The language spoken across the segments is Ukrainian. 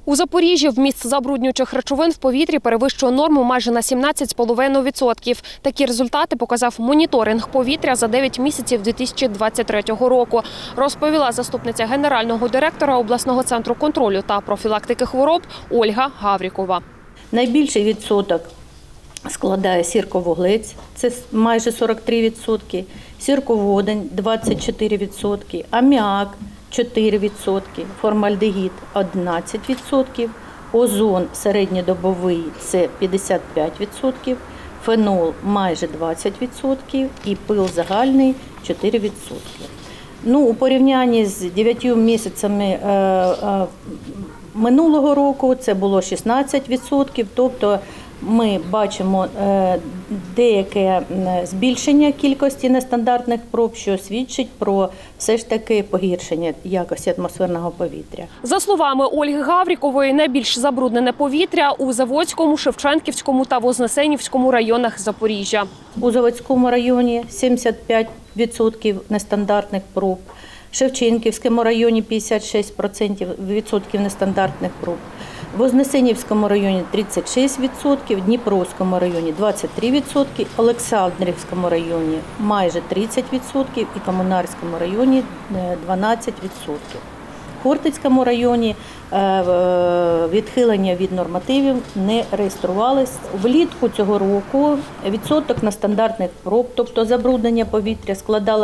У Запоріжжі вміст забруднюючих речовин в повітрі перевищує норму майже на 17,5%. Такі результати показав моніторинг повітря за 9 місяців 2023 року, розповіла заступниця генерального директора обласного центру контролю та профілактики хвороб Ольга Гаврікова. Найбільший відсоток складає сірковуглець, це майже 43%, сірководень – 24%, аміак – 4%, формальдегід – 11%, озон середньодобовий – це 55%, фенол – майже 20% і пил загальний – 4%. У порівнянні з 9 місяцями минулого року це було 16%, тобто ми бачимо деяке збільшення кількості нестандартних проб, що свідчить про все ж таки погіршення якості атмосферного повітря. За словами Ольги Гаврікової, найбільш забруднене повітря у Заводському, Шевченківському та Вознесенівському районах Запоріжжя. У Заводському районі 75% нестандартних проб, в Шевченківському районі 56% нестандартних проб, в Вознесенівському районі 36%, в Дніпровському районі 23%, Олександрівському районі майже 30% і Комунарському районі 12%. В Хортицькому районі відхилення від нормативів не реєструвалось. Влітку цього року відсоток нестандартних проб, тобто забруднення повітря,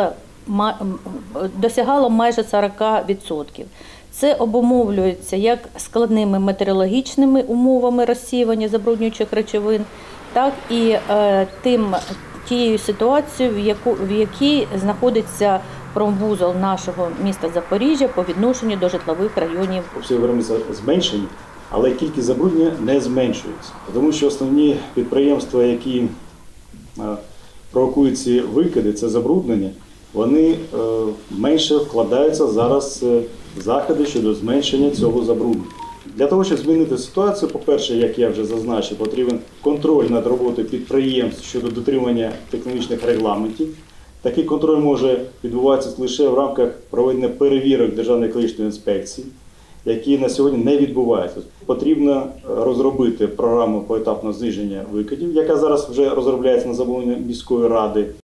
досягало майже 40%. Це обумовлюється як складними метеорологічними умовами розсіювання забруднюючих речовин, так і тією ситуацією, в якій знаходиться промвузол нашого міста Запоріжжя по відношенню до житлових районів. Обсяги виробництва зменшені, але кількість забруднення не зменшується. Тому що основні підприємства, які провокують ці викиди, це забруднення, вони менше вкладаються зараз в заходи щодо зменшення цього забруднення. Для того, щоб змінити ситуацію, по-перше, як я вже зазначив, потрібен контроль над роботою підприємств щодо дотримання технологічних регламентів. Такий контроль може відбуватися лише в рамках проведення перевірок Державної екологічної інспекції, які на сьогодні не відбуваються. Потрібно розробити програму поетапного зниження викидів, яка зараз вже розробляється на замовлення міської ради.